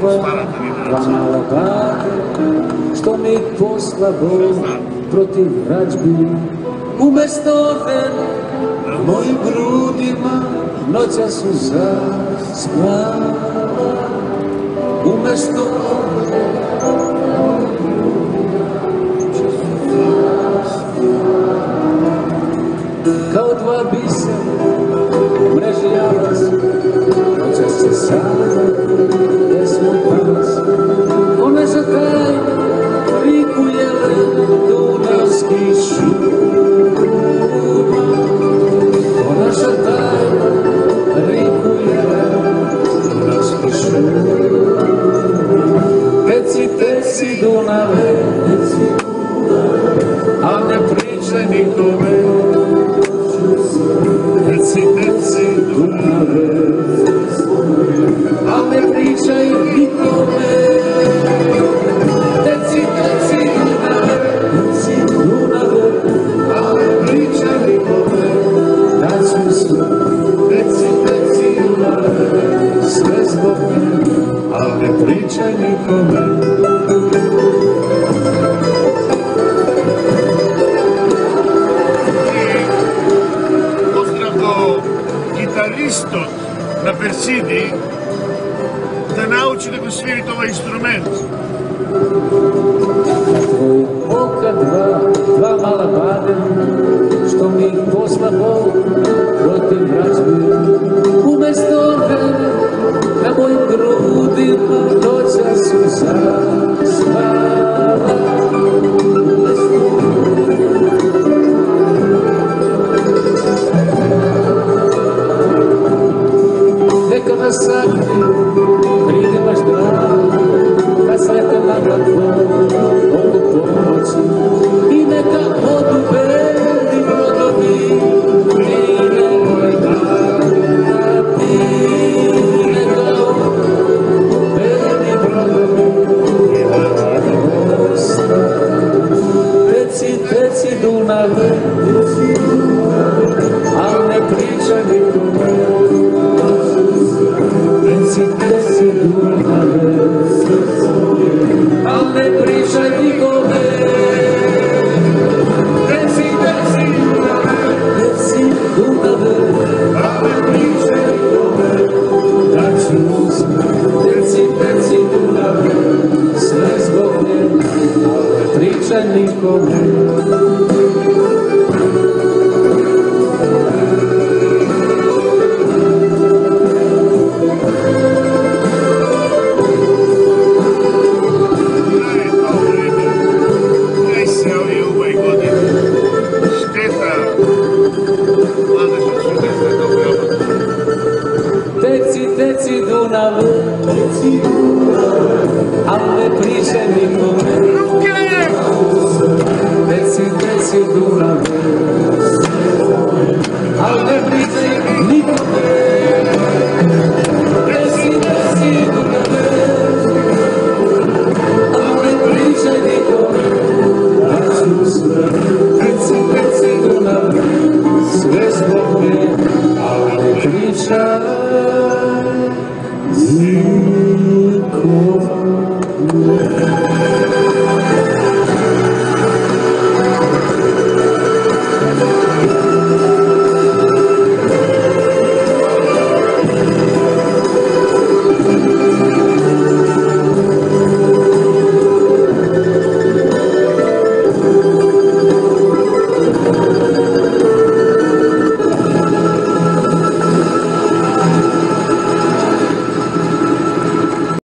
ljubav, dva mala bade, što mi posla Bog protiv vrađbi. Umesto ove na mojim grudima noća su zaspala. Umesto ove kao dva bisera u mreži javac, noćas se sada pesmu talas. Ona za taj rikuje dunavski šuma. Ona za taj rikuje dunavski šuma. Teci, teci Dunave, a ne pričaj nikome. Teci, teci Dunave, a ne pričaj nikome. Teci, teci Dunave, a ne pričaj nikome. Daću sve, teci, teci Dunave, sve zbog mene, a ne pričaj nikome. Gitaristot na Persidi da nauči da go sviriti ovaj instrument. Oka dva mala bade, što mi posla Bog protiv vrađbi. Umesto mene na mojim grudima noća su zaspala. Neka nas sakri, pride baš dan, da svete lagla tvoj oko pomoći. I neka odu beli brodovi, i nemoj dati. Neka odu beli brodovi, i nemoj ostati. Teci, teci Dunave, al ne pričaj nikome. Teci, teci Dunave, al ne pričaj nikome. Teci, teci Dunave, teci Dunave, al ne pričaj nikome. Daću sve, teci, teci Dunave, sve zbog nje, al ne pričaj nikome. Teci Dunave, al ne pričaj nikome. Teci, teci Dunave.